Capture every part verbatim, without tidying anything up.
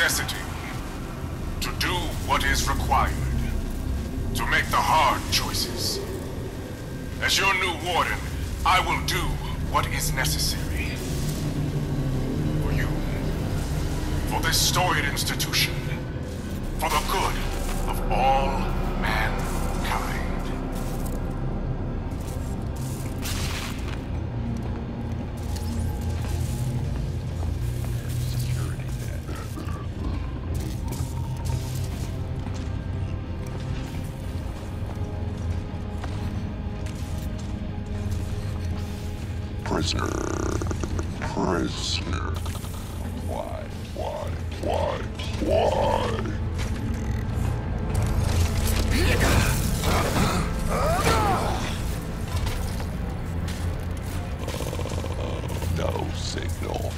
necessity. To do what is required. To make the hard choices. As your new warden, I will do what is necessary. For you. For this storied institution. For the good of all mankind. Prisoner. Prisoner. Why? Why? Why? Why? Uh, no signal.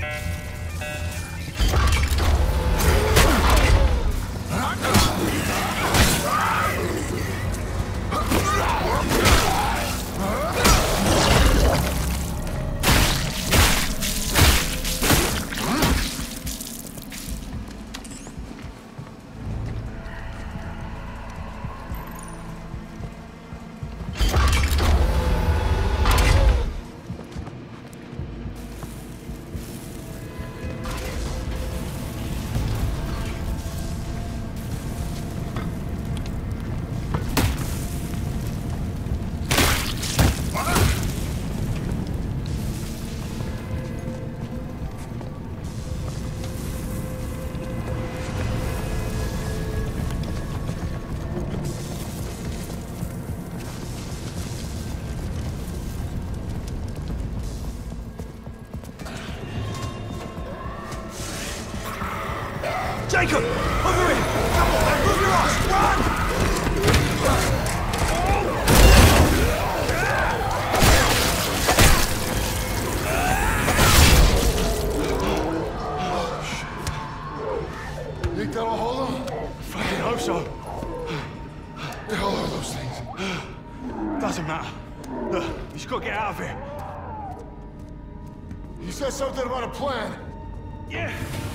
Jacob! Over here! Come on, man! Move your ass! Run! Think that'll hold him? Fucking hope so. What the hell are those things? Doesn't matter. Look, you just gotta get out of here. You said something about a plan. Yeah.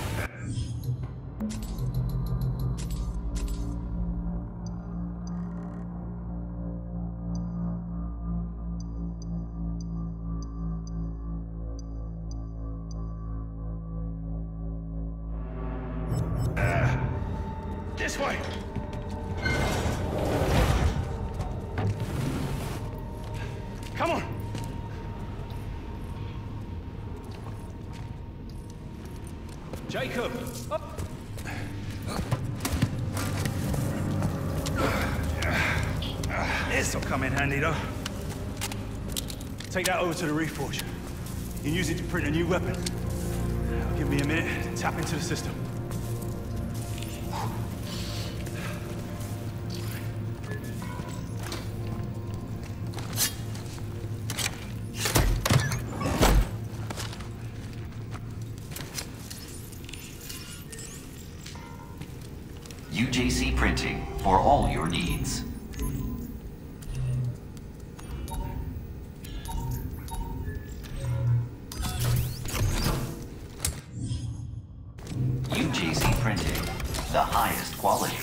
This way! Come on! Jacob! Up! This'll come in handy, though. Take that over to the Reforge. You can use it to print a new weapon. Give me a minute to tap into the system. U J C Printing for all your needs. U J C Printing, the highest quality.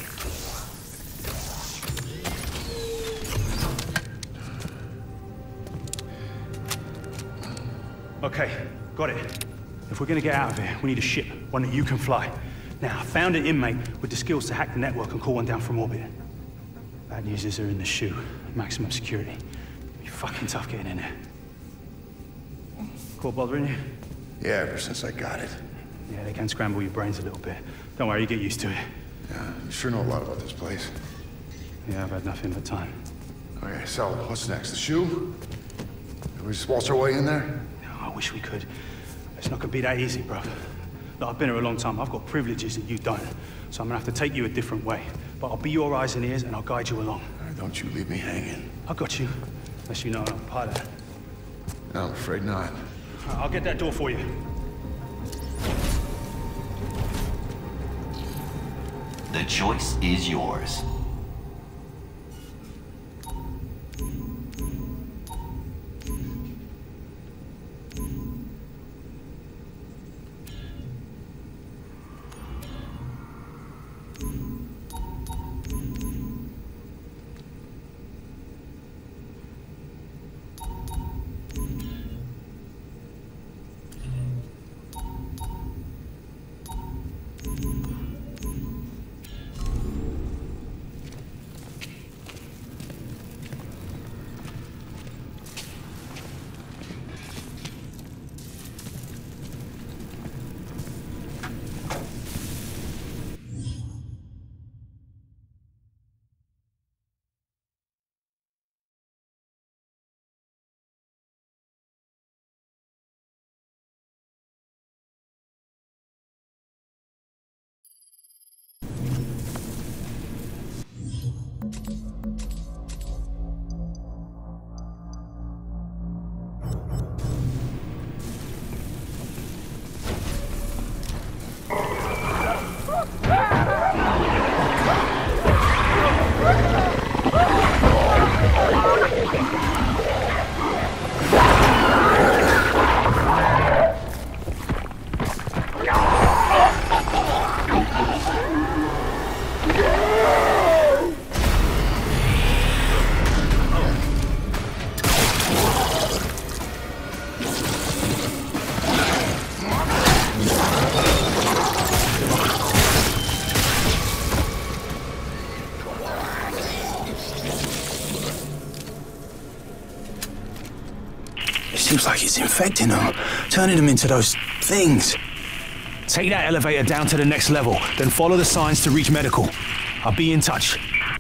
Okay, got it. If we're gonna get out of here, we need a ship, one that you can fly. Now, I found an inmate with the skills to hack the network and call one down from orbit. Bad news is they're in the shoe. Maximum security. It'll be fucking tough getting in there. Caught bothering you? Yeah, ever since I got it. Yeah, they can scramble your brains a little bit. Don't worry, you get used to it. Yeah, you sure know a lot about this place. Yeah, I've had nothing but time. Okay, so what's next? The shoe? Can we just waltz our way in there? No, I wish we could. It's not gonna be that easy, bruv. Look, I've been here a long time. I've got privileges that you don't. So I'm gonna have to take you a different way. But I'll be your eyes and ears and I'll guide you along. Right, don't you leave me hanging. I got you. Unless you know I'm a pilot. No, I'm afraid not. I'll get that door for you. The choice is yours. Seems like it's infecting them, turning them into those things. Take that elevator down to the next level, then follow the signs to reach medical. I'll be in touch.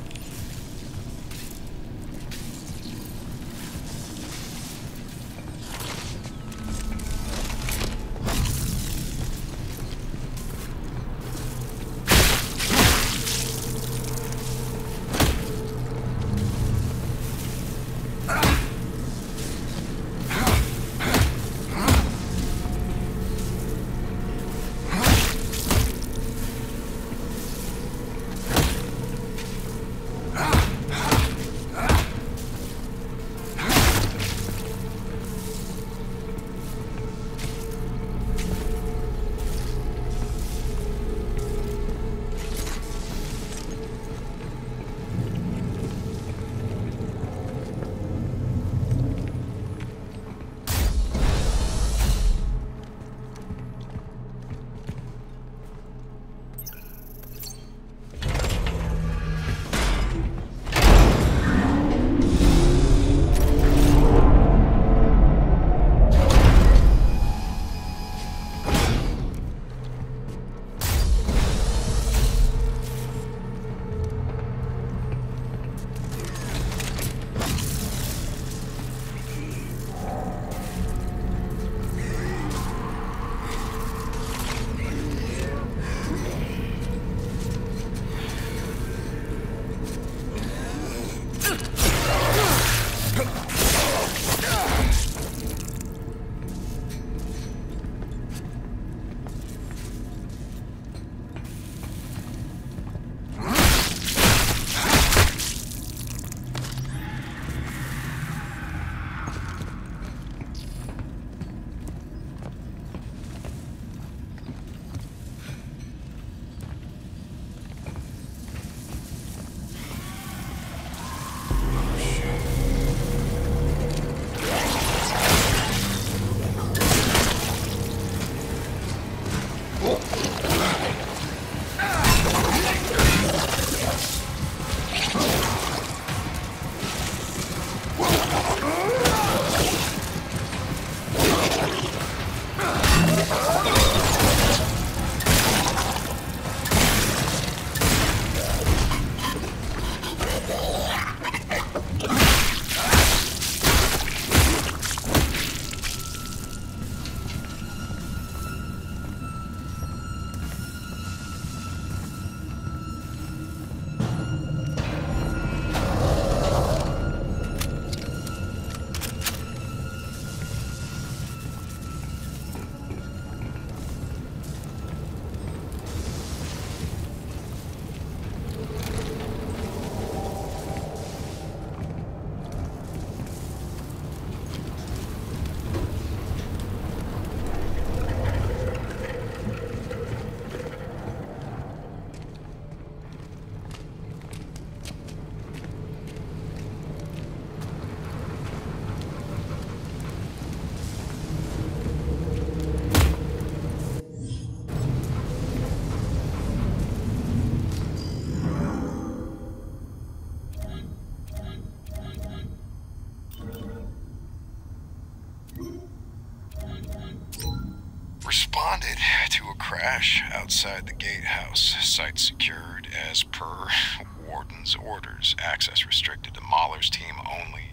Responded to a crash outside the gatehouse. Site secured as per Warden's orders. Access restricted to Mahler's team only.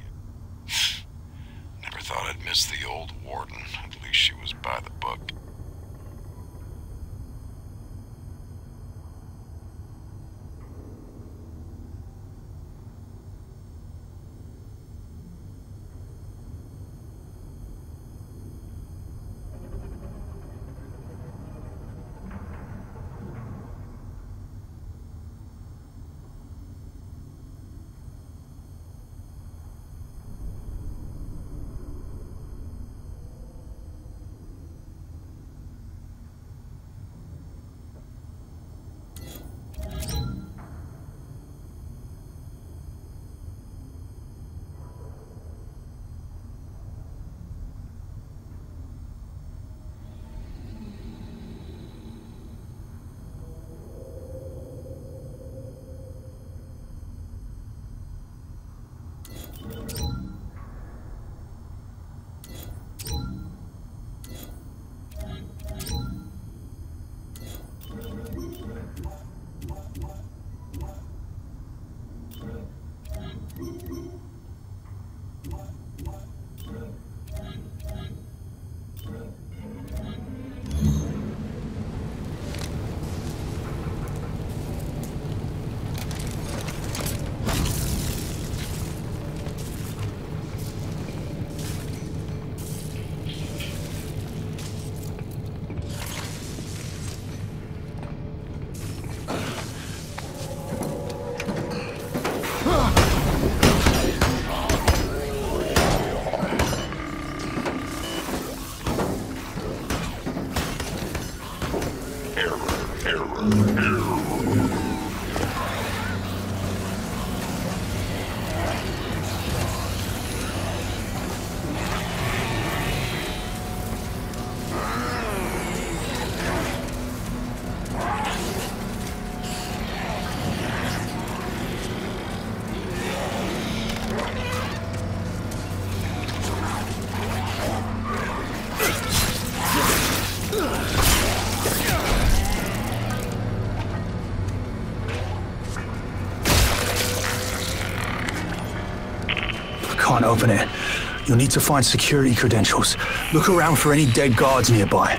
Never thought I'd miss the old Warden. At least she was by the book. open it. You'll need to find security credentials. Look around for any dead guards nearby.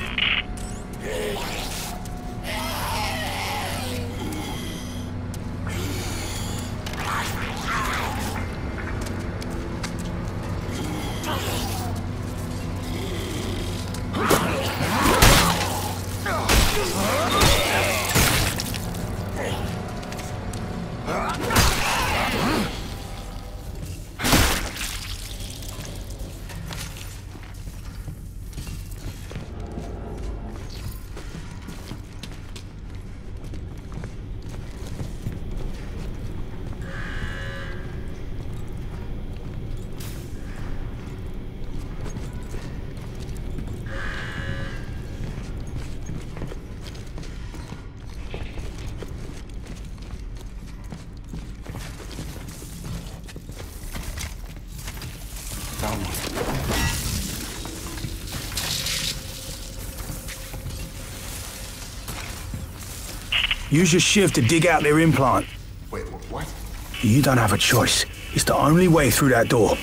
Use your shiv to dig out their implant. Wait, what? You don't have a choice. It's the only way through that door.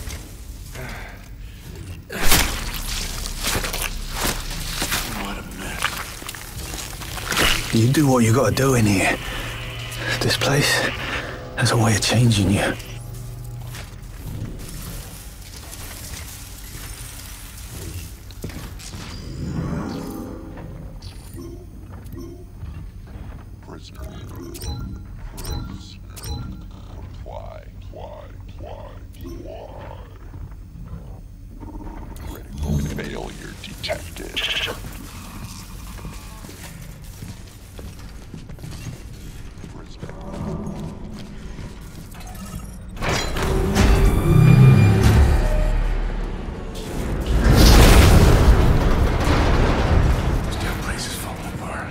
What a mess. You do what you gotta do in here. This place has a way of changing you. Prisoner. Prisoner. Why? Why? Why? Why? Critical failure detected. Prisoner. This damn place is falling apart.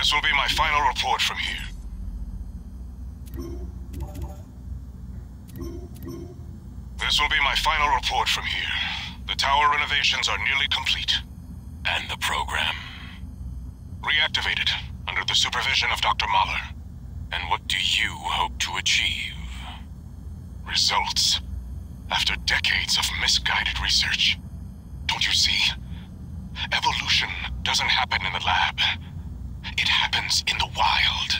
This will be my final report from here. This will be my final report from here. The tower renovations are nearly complete. And the program? Reactivated, under the supervision of Doctor Mahler. And what do you hope to achieve? Results. After decades of misguided research. Don't you see? Evolution doesn't happen in the lab. It happens in the wild.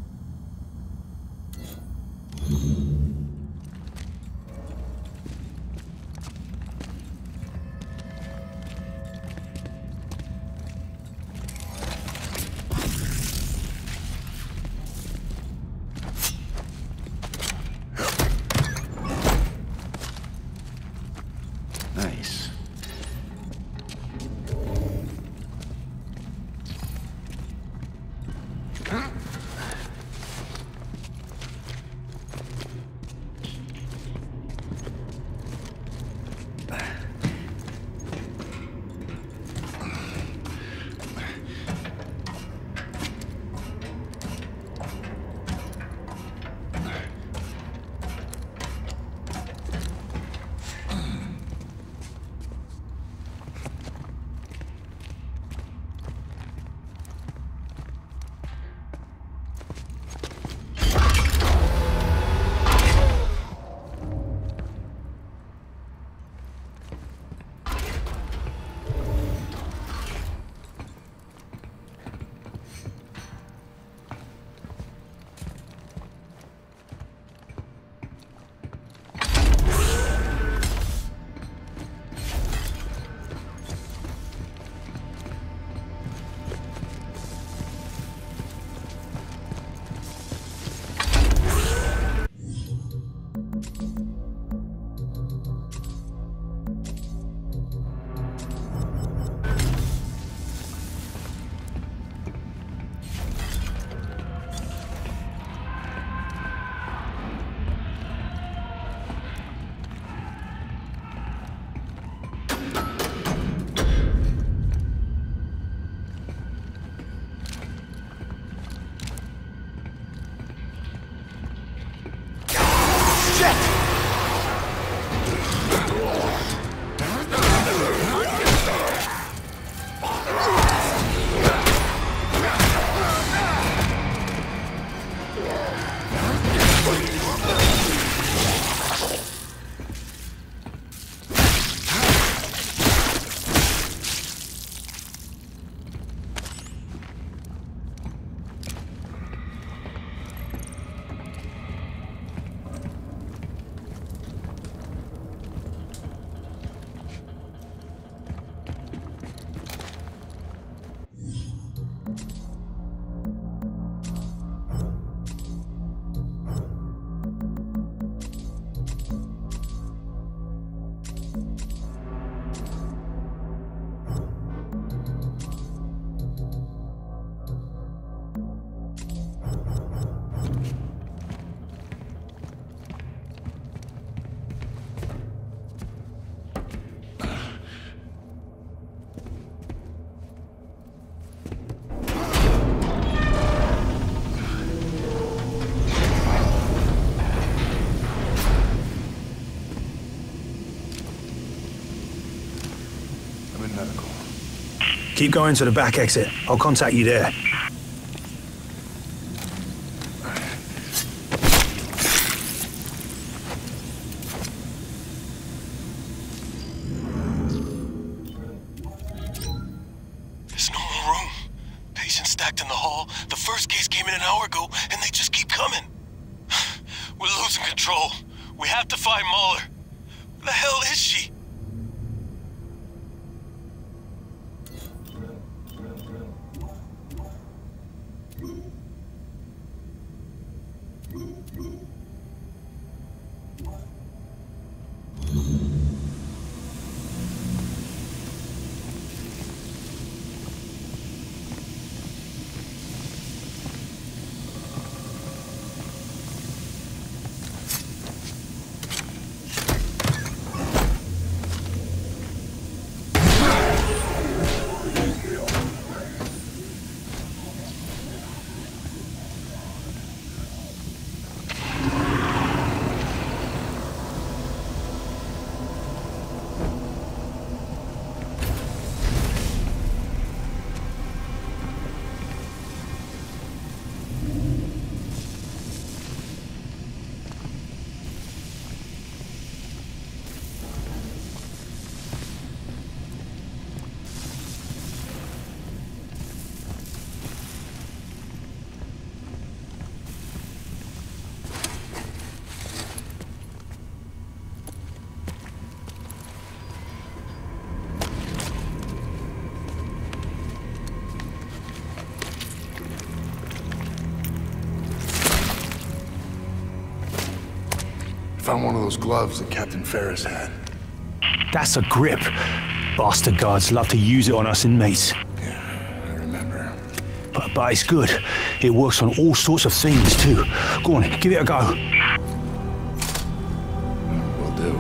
Nice. Keep going to the back exit. I'll contact you there. There's no more room. Patients stacked in the hall. The first case came in an hour ago, and they just keep coming. We're losing control. We have to find Mahler. Where the hell is she? found one of those gloves that Captain Ferris had. That's a grip. Bastard guards love to use it on us inmates. Yeah, I remember. But, but it's good. It works on all sorts of things, too. Go on, give it a go. Will do.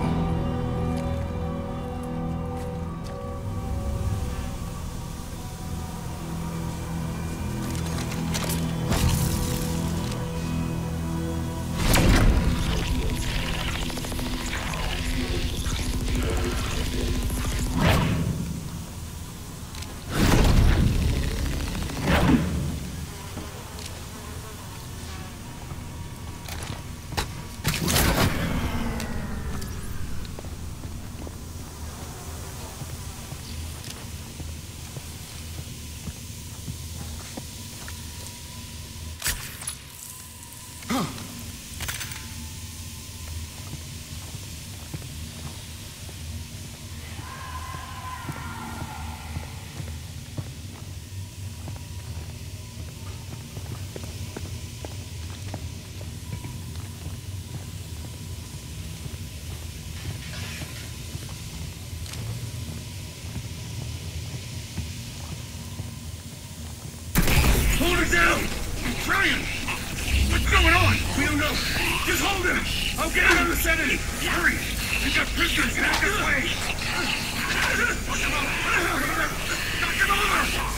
Hold it down! I'm trying! What's going on? We don't know. Just hold him! I'll get another sedative! Hurry! We've got prisoners back this way! Push him up! Knock him over!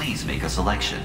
Please make a selection.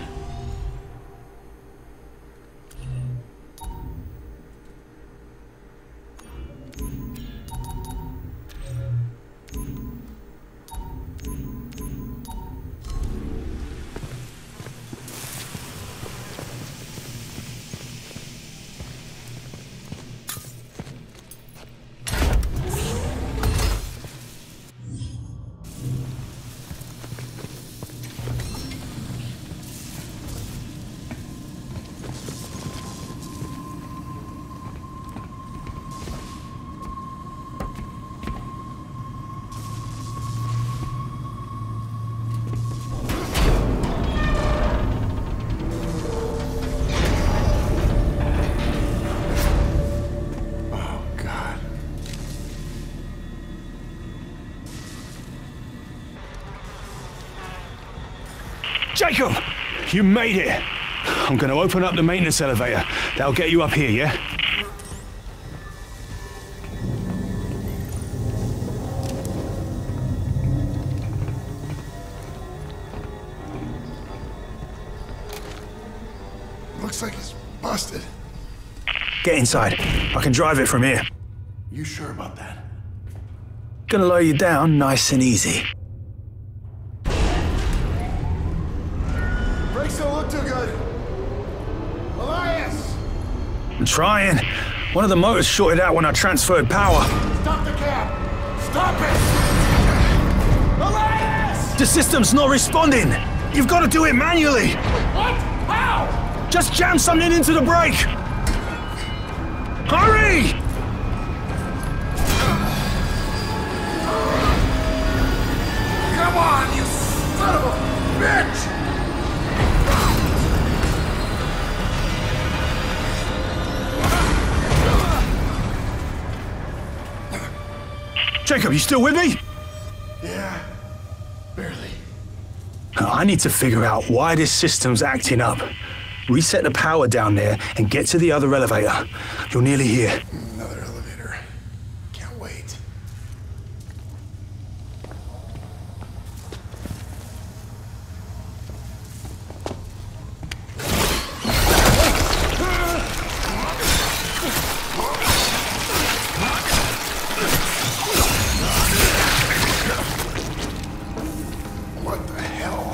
Jacob! You made it! I'm gonna open up the maintenance elevator. That'll get you up here, yeah? Looks like it's busted. Get inside. I can drive it from here. You sure about that? Gonna lower you down nice and easy. Brakes don't look too good. Elias! I'm trying. One of the motors shorted out when I transferred power. Stop the cab! Stop it! Elias! The system's not responding. You've got to do it manually. What? How? Just jam something into the brake. Hurry! Come on, you son of a bitch! Jacob, you still with me? Yeah, barely. I need to figure out why this system's acting up. Reset the power down there and get to the other elevator. You're nearly here. Another elevator. Can't wait. What the hell?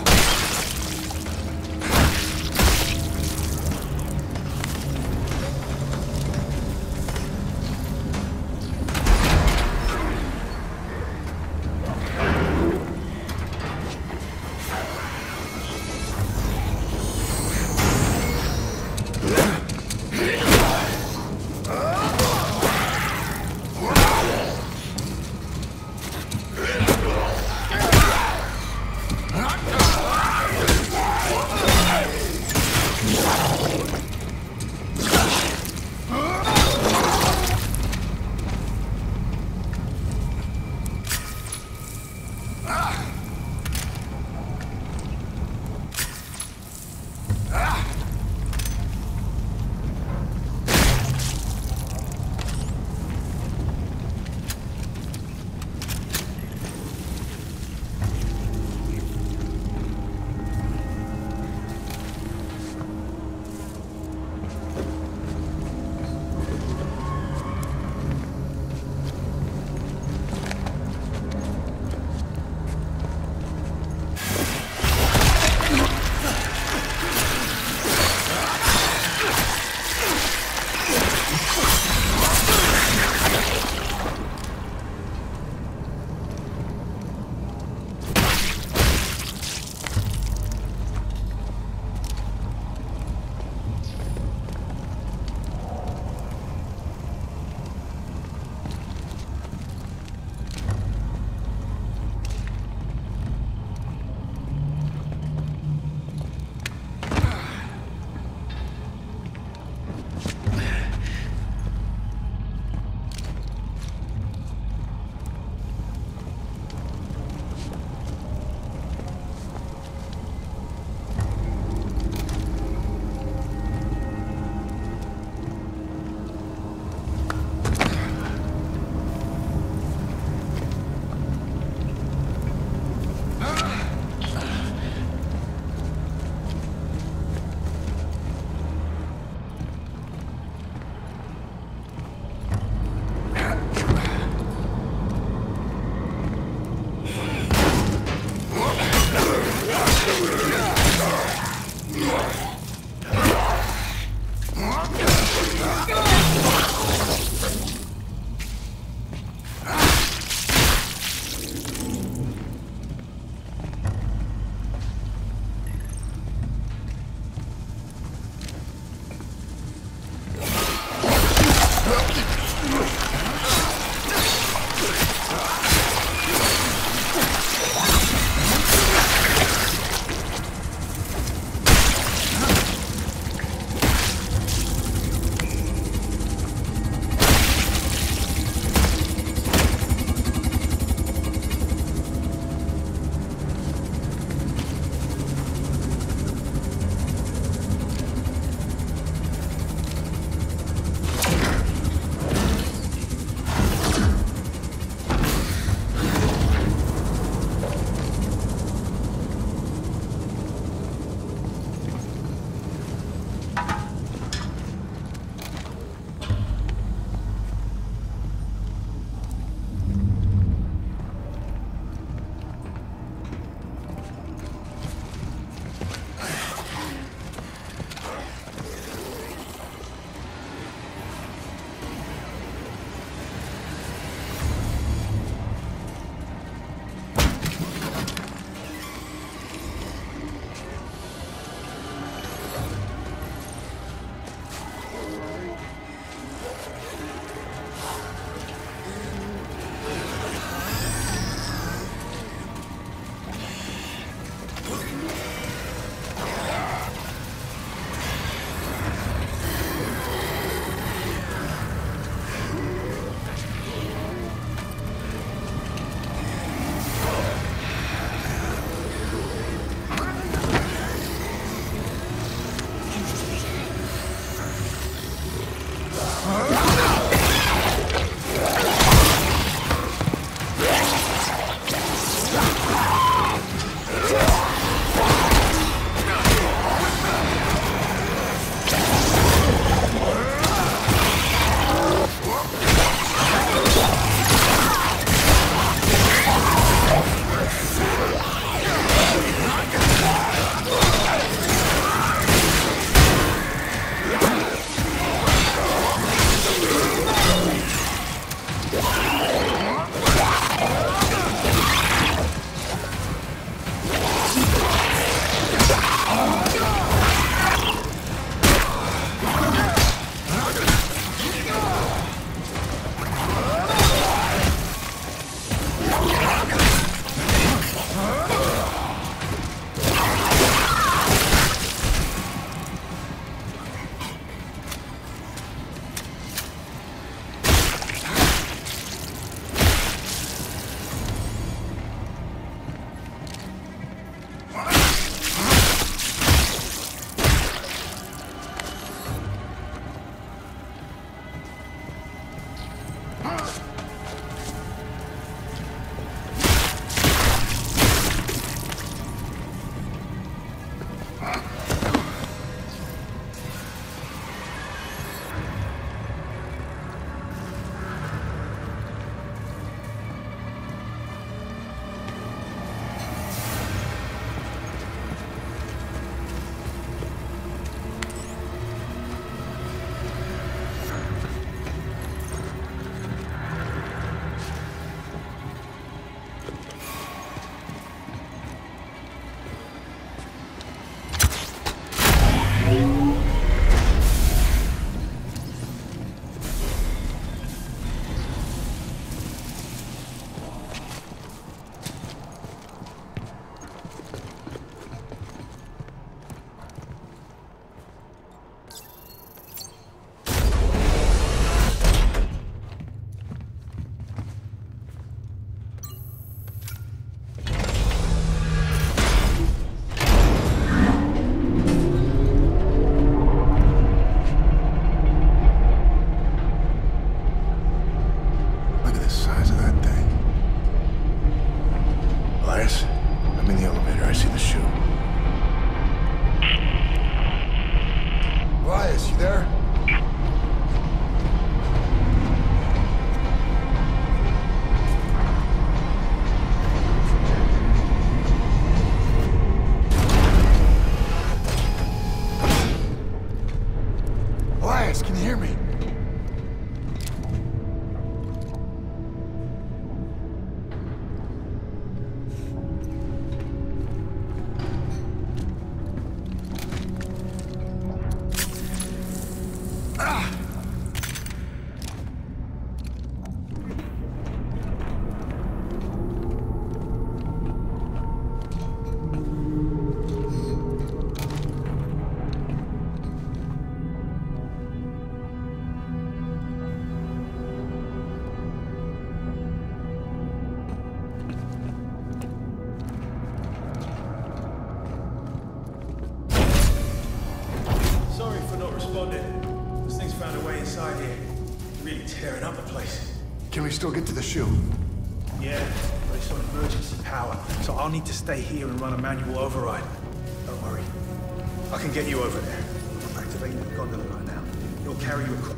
responded. This thing's found a way inside here. Really tearing up the place. Can we still get to the shoe? Yeah, but it's on emergency power, so I'll need to stay here and run a manual override. Don't worry. I can get you over there. I'm activating the gondola right now. It'll carry you across.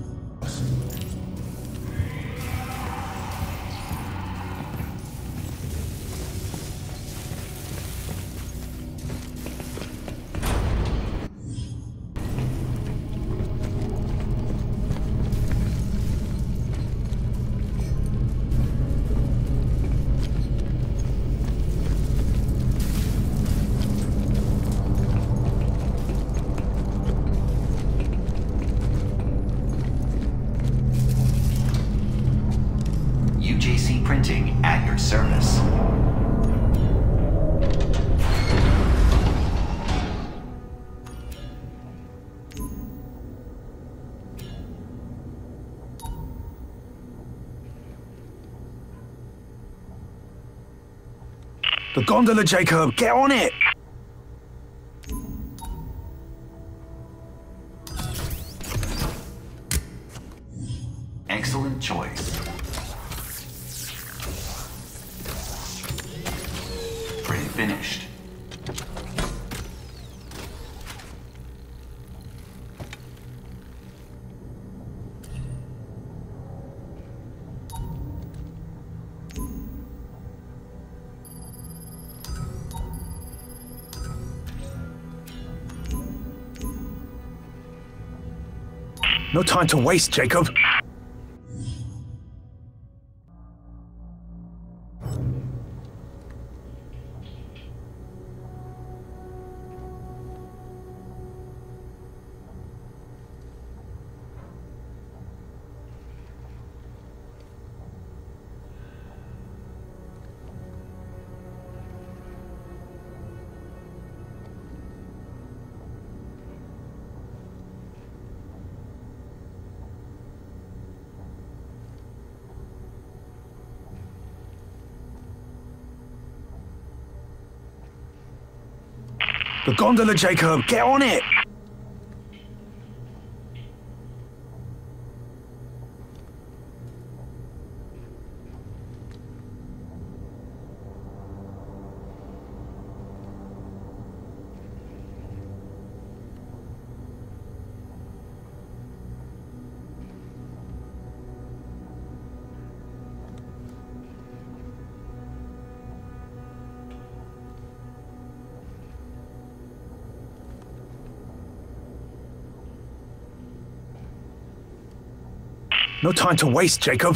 U J C Printing at your service. The gondola, Jacob! Get on it! Excellent choice. Pretty finished. No time to waste, Jacob. The gondola, Jacob! Get on it! No time to waste, Jacob.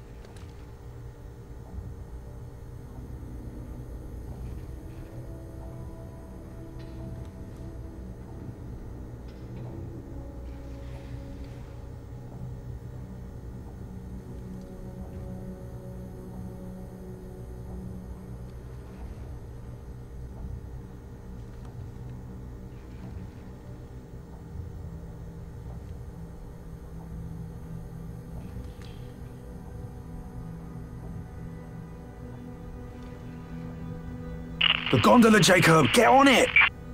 The gondola, Jacob! Get on it!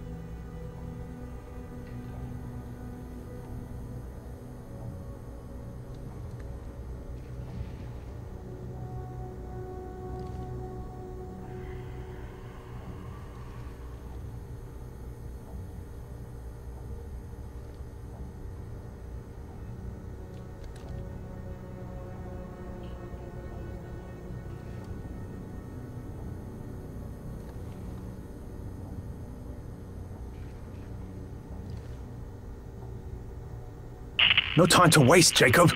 No time to waste, Jacob.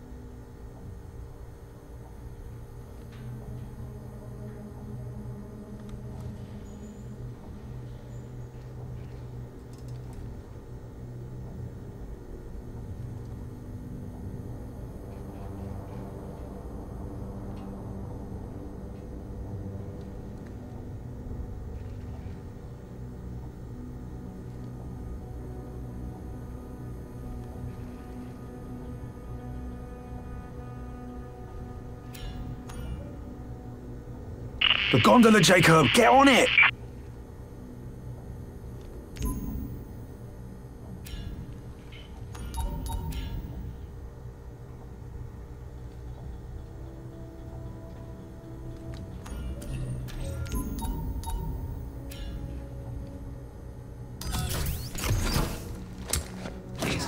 The gondola, Jacob! Get on it!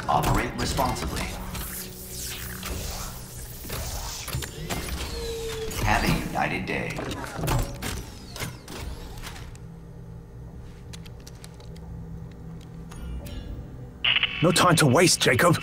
Operate responsibly. Have a united day. No time to waste, Jacob.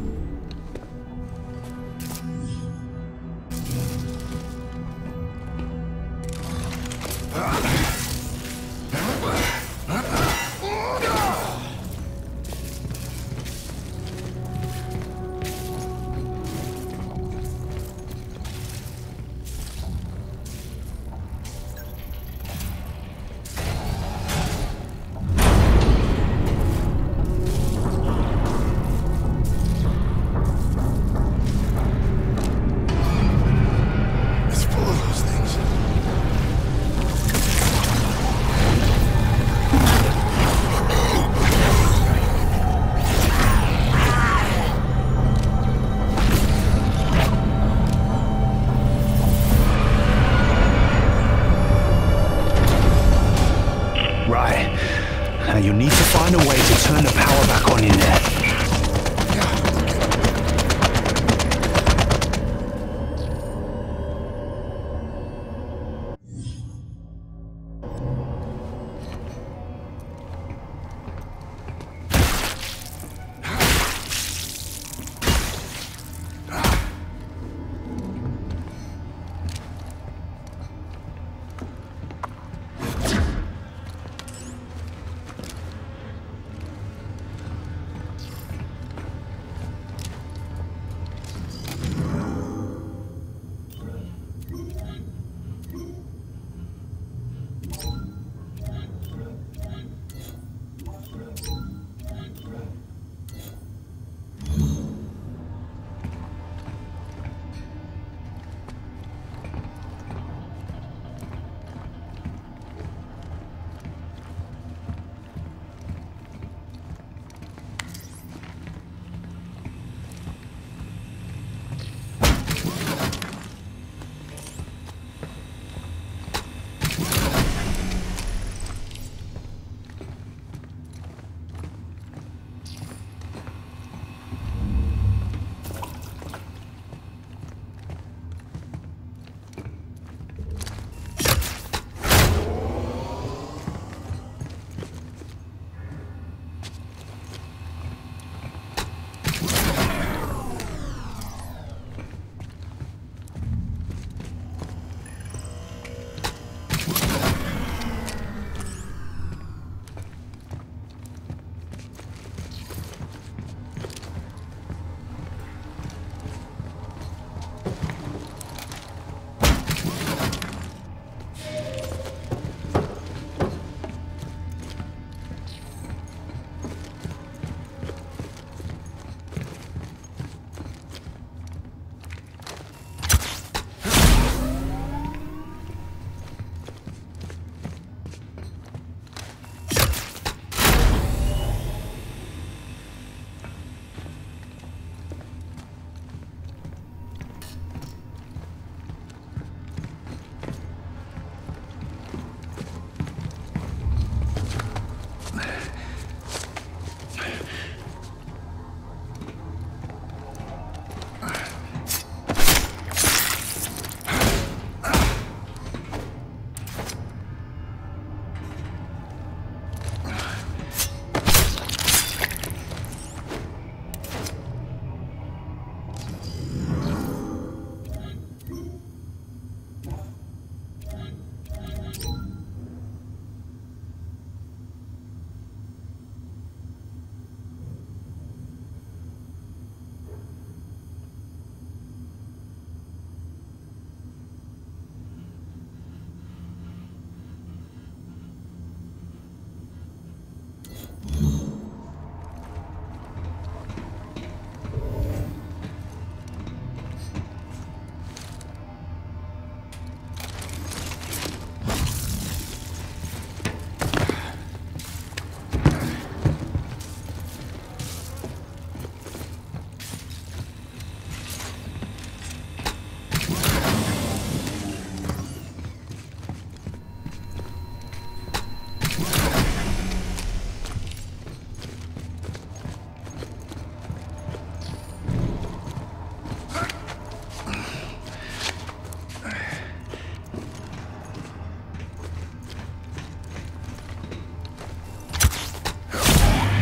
Now you need to find a way to turn the power back on in there.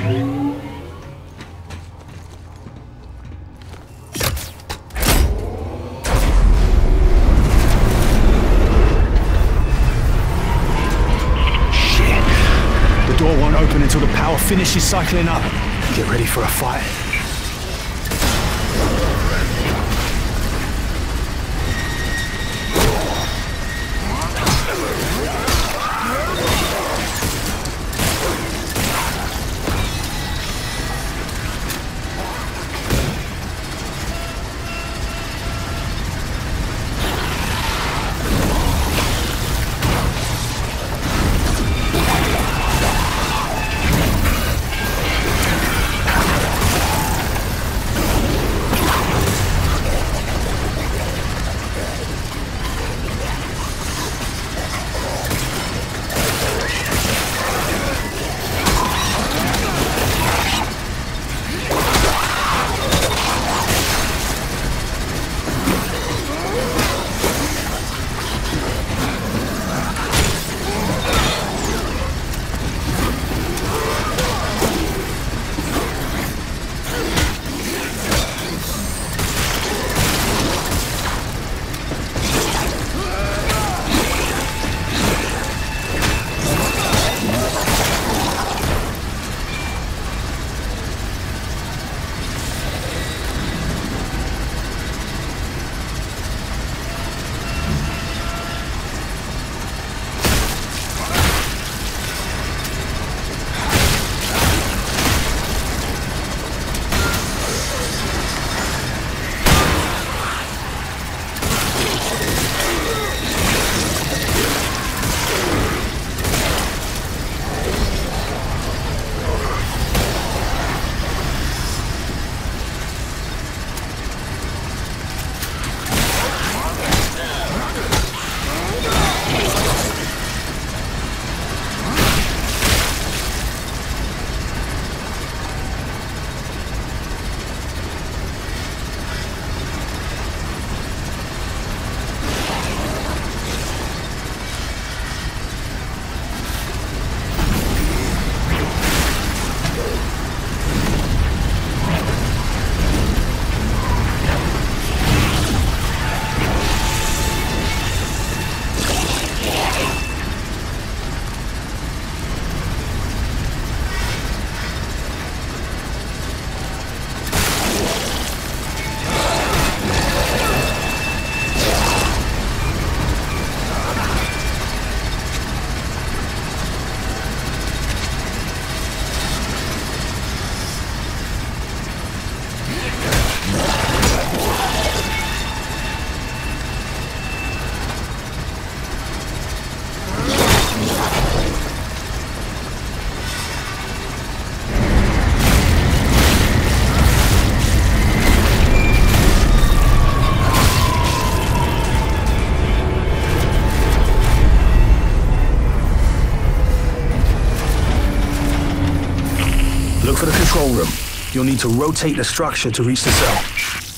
The door won't open until the power finishes cycling up. Get ready for a fight. For the control room, you'll need to rotate the structure to reach the cell.